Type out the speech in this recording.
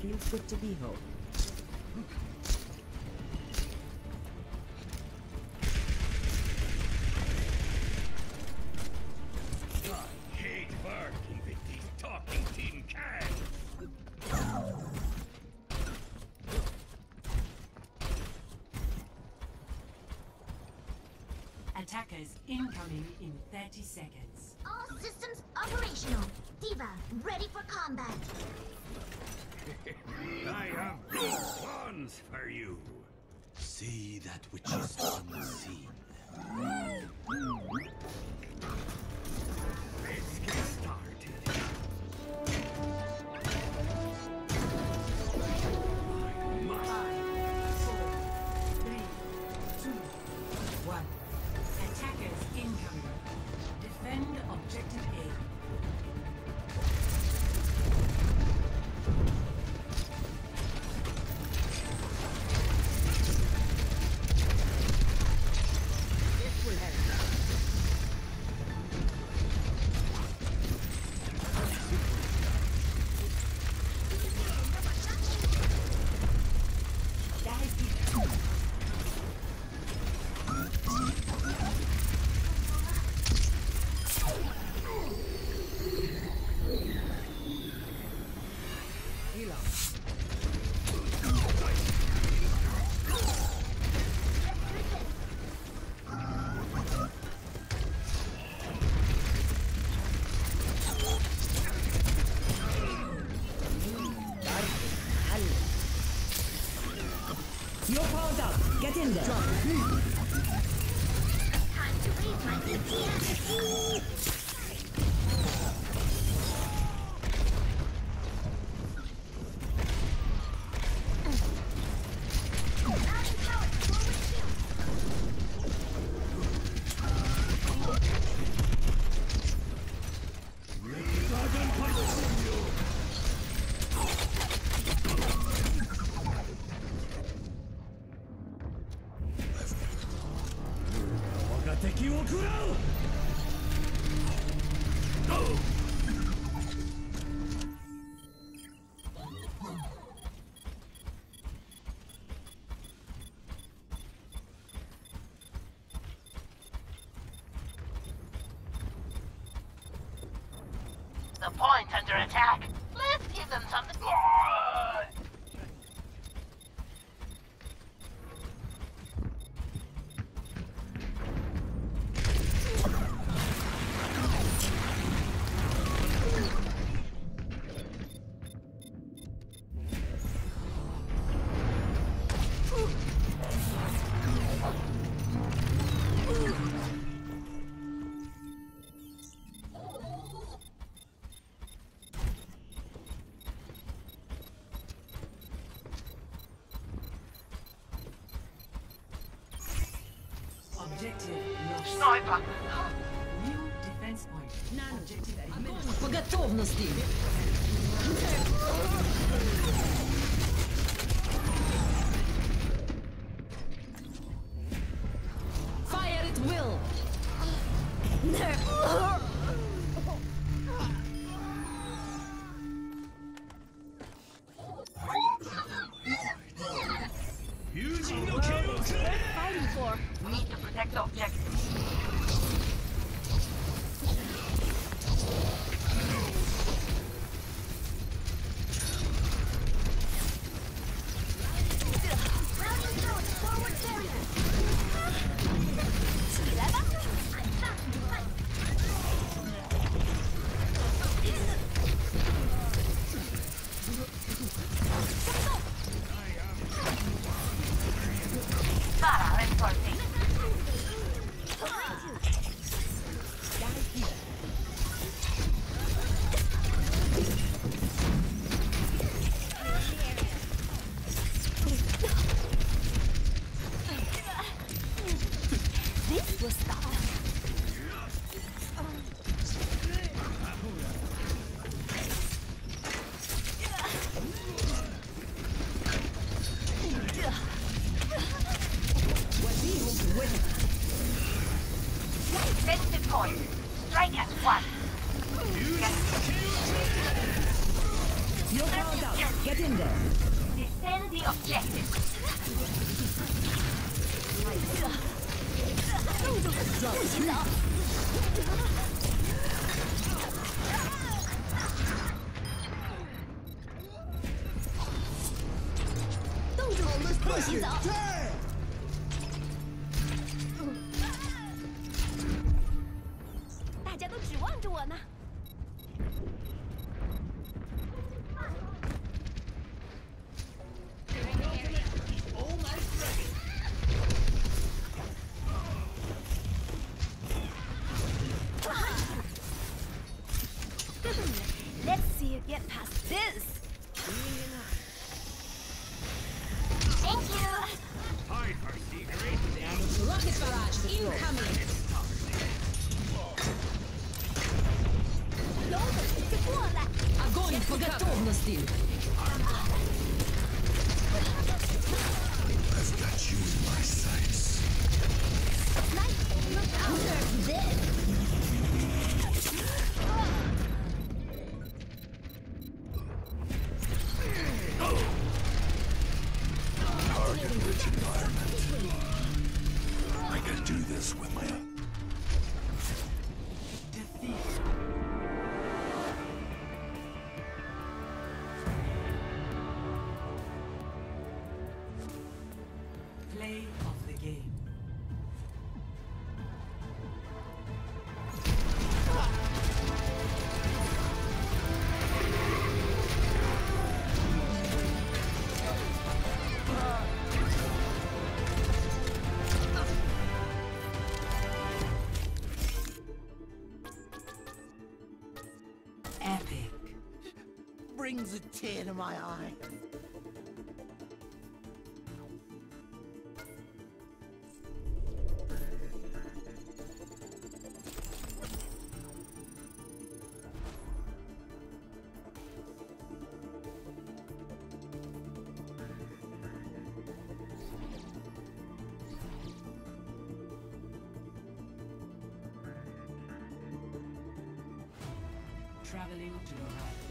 feels good to be home. I hate working with these talking tin cans. Attackers incoming in 30 seconds. All systems operational. Diva, ready for combat. I have big plans for you. See that which is unseen. Let's get started. Attackers incoming. Defend objective A. This will help. Your power's up. Get in there. Time to raise my ATM. The point under attack. Let's give them something. Objective lost. Sniper. New defense point. Objective administered. По готовности. Fire at will. Fighting for. Need to protect the objective. Routing towards forward barrier. I'm back to fight. Para reinforcing. This will stop. Sensitive point. Strike at one. Your power's up. Get in there. Defend the objective. 不许走！冻住！不许走！大家都指望着我呢。Let's see you get past this. Thank you. Hi, Farseegery. Rocket barrage incoming. 有种就过来！ Огонь по готовности. I've got you in my sights. Look after this. Target-rich environment. I can do this with my... Play of the game. Epic. Brings a tear to my eye. Traveling to the right.